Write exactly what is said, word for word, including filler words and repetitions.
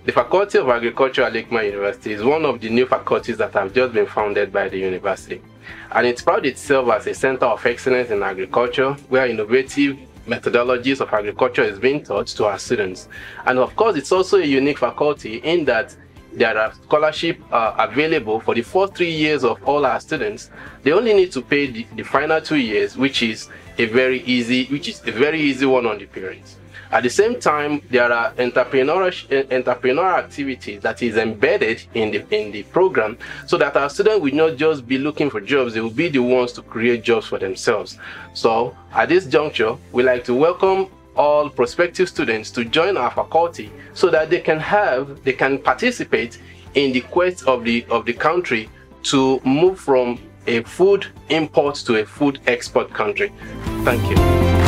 The Faculty of Agriculture at Lakeman University is one of the new faculties that have just been founded by the university. And it proud itself as a center of excellence in agriculture, where innovative methodologies of agriculture is being taught to our students. And of course, it's also a unique faculty in that there are scholarships uh, available for the first three years of all our students. They only need to pay the, the final two years, which is a very easy, which is a very easy one on the parents. At the same time, there are entrepreneurial, entrepreneurial activities that is embedded in the, in the program, so that our students will not just be looking for jobs, they will be the ones to create jobs for themselves. So at this juncture, we like to welcome all prospective students to join our faculty so that they can have, they can participate in the quest of the, of the country to move from a food import to a food export country. Thank you.